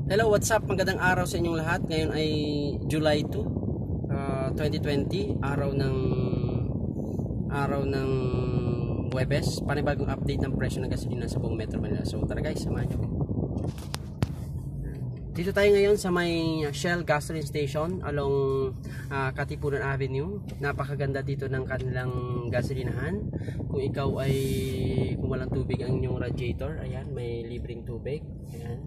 Hello, what's up? Magandang araw sa inyong lahat. Ngayon ay July 2, 2020, araw ng Huwebes. Panibagong update ng presyo ng gasolina sa buong Metro Manila. So tara guys, samahan niyo ko. Dito tayo ngayon sa may Shell gasoline station along Katipunan Avenue. Napakaganda dito ng kanilang gasolinahan. Kung ikaw ay kung walang tubig ang inyong radiator, ayan, may libreng tubig. Ayan.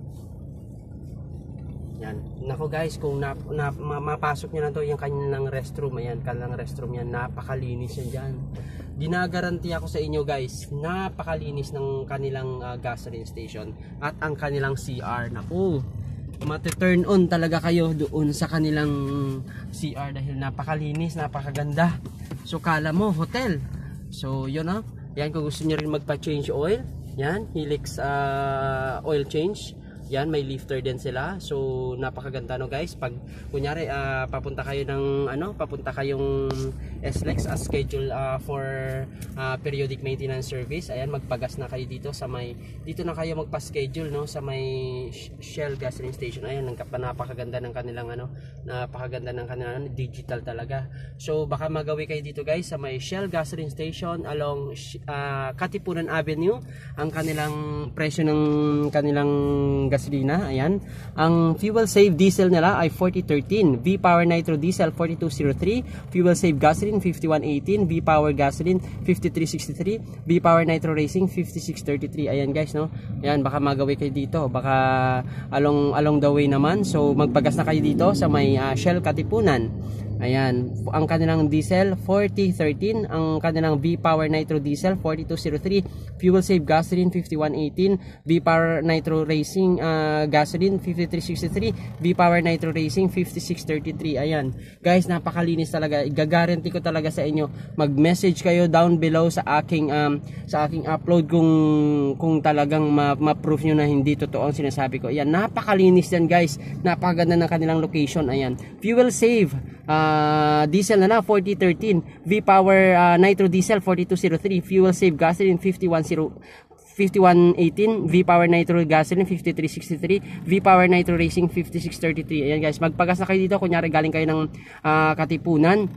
Yan. Nako guys, kung mapasok niyo na to yung kanilang restroom, ayan, kanilang restroom yan, napakalinis yan dyan. Ginagaranti ako sa inyo guys, napakalinis ng kanilang gasoline station at ang kanilang CR. Naku, mati-turn on talaga kayo doon sa kanilang CR dahil napakalinis, napakaganda. So kala mo hotel. So yun na. Yan, kung gusto niyo rin magpa-change oil, yan, Helix oil change. Yan, may lifter din sila. So napakaganda no guys. Pag kunyari papunta kayo ng papunta kayong SLEX as schedule for periodic maintenance service. Ayan, magpagas na kayo dito sa may na kayo magpa-schedule no sa may Shell gasoline station. Ayan, napakaganda ng kanilang napakaganda ng kanilang digital talaga. So baka magawi kayo dito guys sa may Shell gasoline station along Katipunan Avenue. Ang kanilang presyo ng kanilang gasolina, ayan. Ang fuel save diesel nila ay 4013, V-Power Nitro Diesel 4203, fuel save gasoline 5118, V-Power gasoline 5363, V-Power Nitro Racing 5633. Ayan guys, no. Ayan, baka magawi kayo dito, baka along the way naman. So magpagas na kayo dito sa may Shell Katipunan. Ayan, ang kanilang diesel 4013, ang kanilang V-Power Nitro Diesel 4203, fuel save gasoline 5118, V-Power Nitro Racing gasoline 5363, V-Power Nitro Racing 5633. Ayan guys, napakalinis talaga. Gagaranti ko talaga sa inyo. Mag-message kayo down below sa aking upload kung talagang ma-proof nyo na hindi totoo ang sinasabi ko. Ayan, napakalinis yan guys. Napakaganda ng kanilang location. Ayan, fuel save diesel na 4013, V-Power Nitro Diesel 4203, fuel save gasoline 5118, V-Power Nitro Gasoline 5363, V-Power Nitro Racing 5633. Ayan guys, magpagas na kayo dito. Kunyari galing kayo ng Katipunan,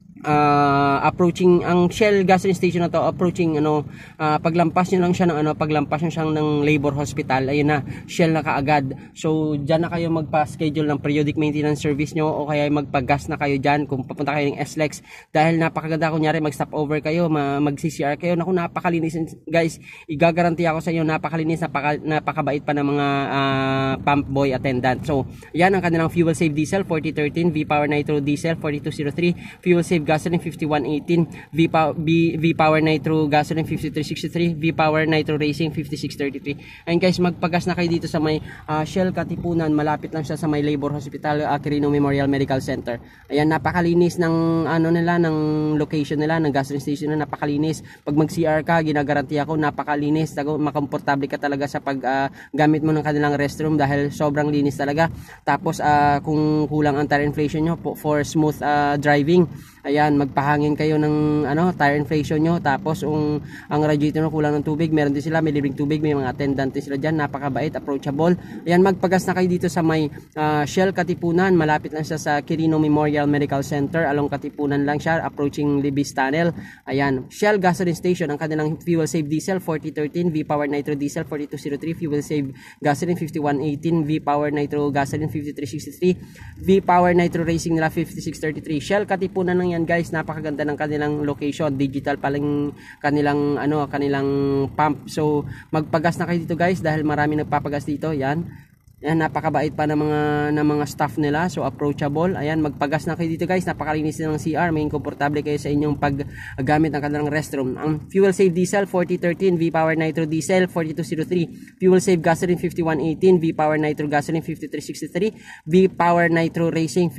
approaching ang Shell gasoline station na to, approaching paglampas nyo lang siya ng paglampas nyo siyang ng Labor Hospital, ayun na, Shell na kaagad. So dyan na kayo magpa-schedule ng periodic maintenance service nyo o kaya magpagas na kayo dyan kung papunta kayo ng SLEX dahil napakaganda. Kunyari mag-stop over kayo, mag-CCR kayo, naku, napakalinis guys. Igagaranti ako sa inyo, napakalinis, napakabait pa ng mga pump boy attendant. So yan ang kanilang fuel save diesel 4013, V-Power Nitro Diesel 4203, fuel save gasoline 5118, V-Power Nitro Gasoline 5363, V-Power Nitro Racing 5633. And guys, magpagas na kayo dito sa may Shell Katipunan. Malapit lang siya sa may Labor Hospital, Quirino Memorial Medical Center. Ayan, napakalinis ng nila, ng location nila, ng gasoline station na napakalinis. Pag mag-CR ka, ginagaranti ako, napakalinis. Makomportable ka talaga sa paggamit mo ng kanilang restroom dahil sobrang linis talaga. Tapos kung kulang ang tire inflation nyo for smooth driving, ayan, magpahangin kayo ng tire inflation nyo. Tapos ang radiator nyo kulang ng tubig, meron din sila, may libreng tubig, may mga attendant din sila dyan, napakabait, approachable. Ayan, magpagas na kayo dito sa may Shell Katipunan. Malapit lang siya sa Quirino Memorial Medical Center, along Katipunan lang siya, approaching Libis Tunnel. Ayan, Shell gasoline station. Ang kanilang fuel save diesel 4013, V-Power Nitro Diesel 4203, fuel save gasoline 5118, V-Power Nitro Gasoline 5363, V-Power Nitro Racing nila 5633. Shell Katipunan lang yan guys. Napakaganda ng kanilang location, digital palang kanilang kanilang pump. So magpagas na kayo dito guys dahil marami nagpapagas dito. Yan, napakabait pa ng mga staff nila, so approachable. Ayan, magpagas na kayo dito guys. Napakalinis ng CR, may komportable kayo sa inyong paggamit ng kanilang restroom. Ang fuel save diesel 4013, V-Power Nitro Diesel 4203, fuel save gasoline 5118, V-Power Nitro Gasoline 5363, V-Power Nitro Racing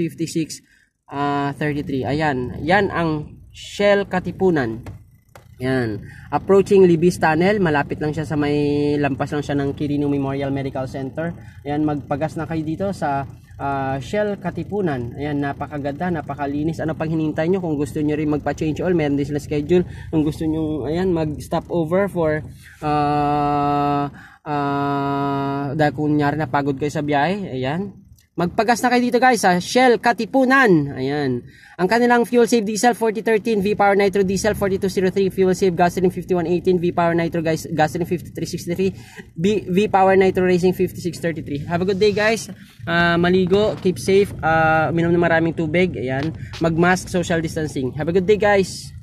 5633. Ayan, yan ang Shell Katipunan. Yan, approaching Libis Tunnel, malapit lang siya sa may lampas lang siya ng Quirino Memorial Medical Center. Ayan, magpagas na kayo dito sa Shell Katipunan. Ayan, napakaganda, napakalinis. Ano pang hinihintay nyo? Kung gusto nyo rin magpa-change oil, meron din sila schedule. Kung gusto nyo, ayan, mag-stop over for dahil kunyari napagod kayo sa biyahe, ayan. Magpagas na kayo dito guys sa Shell Katipunan. Ayan. Ang kanilang fuel save diesel 4013, V-Power Nitro diesel 4203, fuel save gasoline 5118, V-Power Nitro guys gasoline 5363, V-Power Nitro Racing 5633. Have a good day guys. Maligo, keep safe, minom na maraming tubig. Ayan. Mag-mask, social distancing. Have a good day guys.